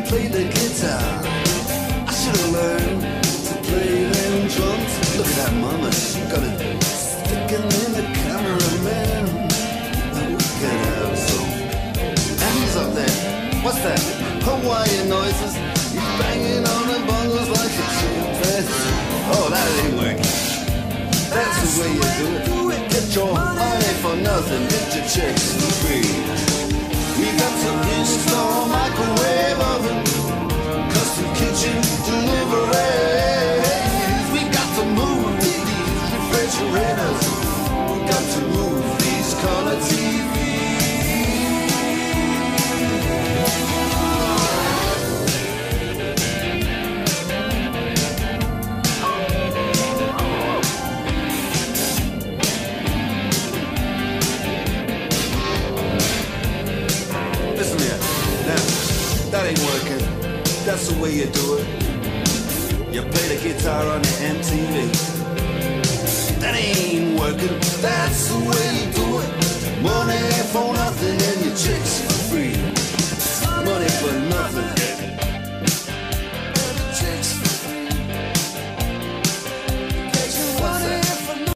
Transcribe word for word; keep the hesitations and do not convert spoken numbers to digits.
played the guitar. I should have learned to play them drums. Look at that mama, she got it sticking in the cameraman. And we can have some. And he's up there. What's that? Hawaiian noises. He's banging on the bongos like a chimpanzee. Oh, that ain't working. That's the way you do it. Get your money for nothing. Get your checks for free. We got some install microwave oven, custom kitchen deliveries. We got to move these refrigerators. We got to move these color T Vs. That ain't working. That's the way you do it. You play the guitar on the M T V. That ain't working. That's the way you do it. Money for nothing and your chicks